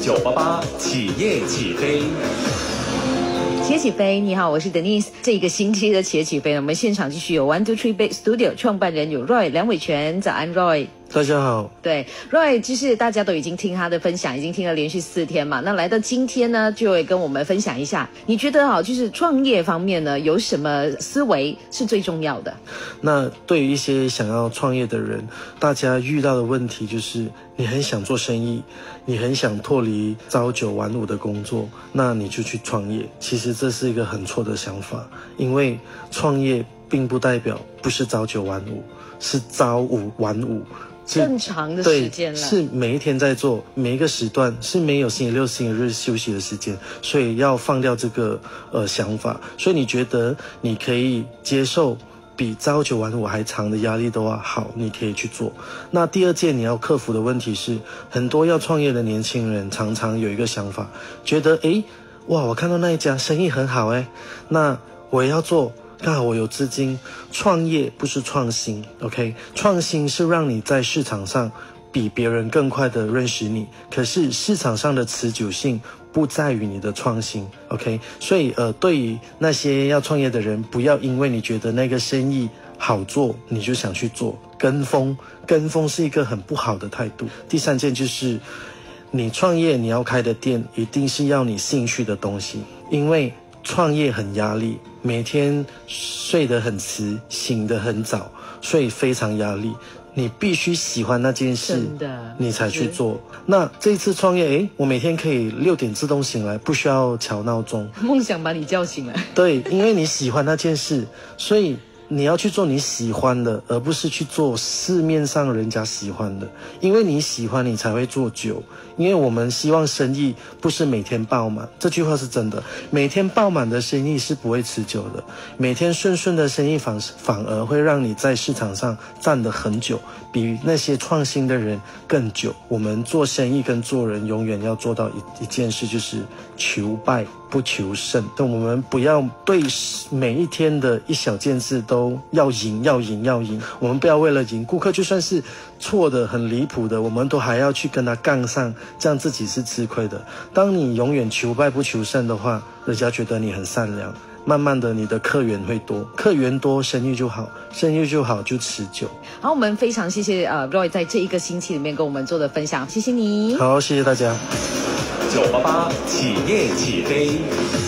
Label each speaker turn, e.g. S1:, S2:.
S1: 988企业起飞。
S2: 企业起飞，你好，我是 Denise。这个星期的企业起飞呢，我们现场继续有 123 Big Studio 创办人有 Roy 梁伟全，早安 Roy。
S3: 大家好。
S2: 对 Roy， 就是大家都已经听他的分享，已经听了连续4天嘛。那来到今天呢，就会跟我们分享一下，你觉得就是创业方面呢，有什么思维是最重要的？
S3: 那对于一些想要创业的人，大家遇到的问题就是你很想做生意，你很想脱离朝九晚五的工作，那你就去创业。其实这是一个很错的想法，因为创业并不代表不是朝九晚五，是朝五晚五。
S2: 更长的时间了，
S3: 是每一天在做，每一个时段是没有星期六、星期日休息的时间，所以要放掉这个想法。所以你觉得你可以接受比朝九晚五还长的压力的话，好，你可以去做。那第二件你要克服的问题是，很多要创业的年轻人常常有一个想法，觉得哇，我看到那一家生意很好那我也要做。刚好我有资金，创业不是创新 ，OK？ 创新是让你在市场上比别人更快的认识你，可是市场上的持久性不在于你的创新 ，OK？ 所以对于那些要创业的人，不要因为你觉得那个生意好做，你就想去做，跟风是一个很不好的态度。第三件就是你创业你要开的店，一定是要你兴趣的东西，因为创业很压力，每天睡得很迟，醒得很早，所以非常压力。你必须喜欢那件事，你才去做。那这一次创业，我每天可以6点自动醒来，不需要调闹钟。
S2: 梦想把你叫醒来。
S3: 对，因为你喜欢那件事，所以你要去做你喜欢的，而不是去做市面上人家喜欢的。因为你喜欢，你才会做久。因为我们希望生意不是每天爆满，这句话是真的。每天爆满的生意是不会持久的，每天顺的生意反而会让你在市场上站得很久，比那些创新的人更久。我们做生意跟做人永远要做到一件事，就是求败不求胜。我们不要对每一天的一小件事都要赢。我们不要为了赢顾客，就算是错的很离谱的，我们都还要去跟他杠上，这样自己是吃亏的。当你永远求败不求胜的话，人家觉得你很善良，慢慢的你的客源会多，客源多生意就好，生意就好就持久。
S2: 好，我们非常谢谢Roy 在这一个星期里面跟我们做的分享，谢谢你。
S3: 好，谢谢大家。
S1: 988企业起飞。